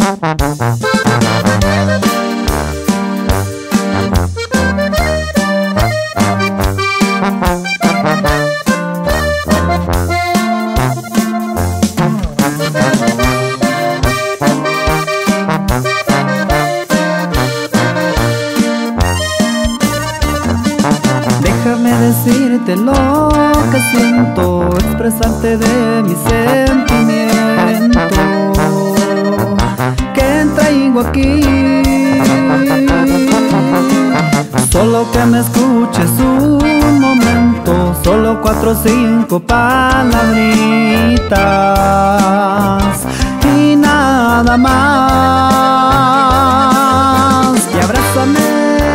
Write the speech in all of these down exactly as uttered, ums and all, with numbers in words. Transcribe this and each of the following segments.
Déjame decirte lo que siento, expresarte de mi sentimiento que traigo aquí. Solo que me escuches un momento, solo cuatro o cinco palabritas y nada más. Y abrázame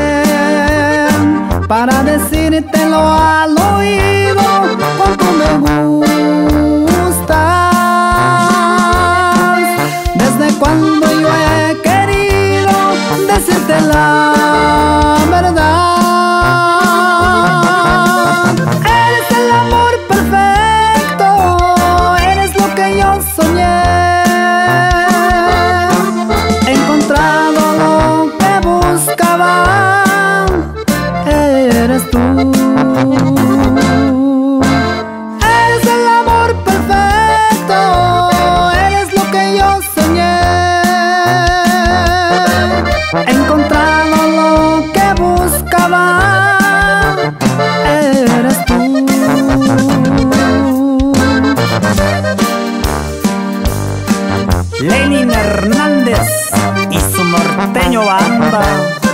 para decírtelo al oído cuánto me gustas. Desde cuando yo he querido decirte la verdad. Eres el amor perfecto, eres lo que yo soñé. He encontrado lo que buscaba, eres tú. Eres el amor perfecto, eres lo que yo soñé. He encontrado lo que buscaba, eres tú. Lenin Hernández y su norteño banda.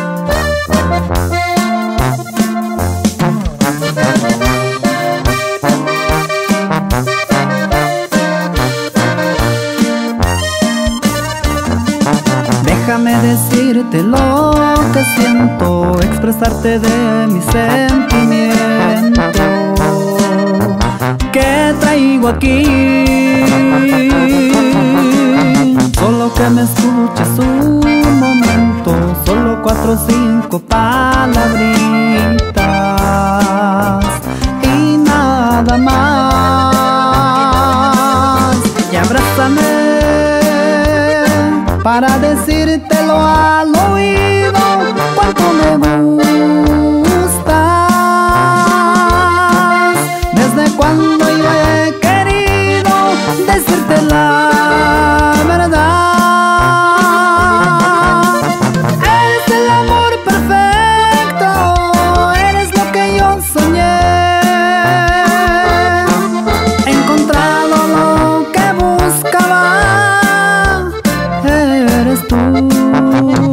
Déjame decirte lo que siento, expresarte de mi sentimiento que traigo aquí. Solo que me escuches un momento, solo cuatro o cinco palabritas y nada más. Y abrázame para decírtelo al oído cuánto me gustas. Desde cuando yo he querido decirte la verdad. Eres el amor perfecto, eres lo que yo soñé. He encontrado lo que buscaba, eres tú.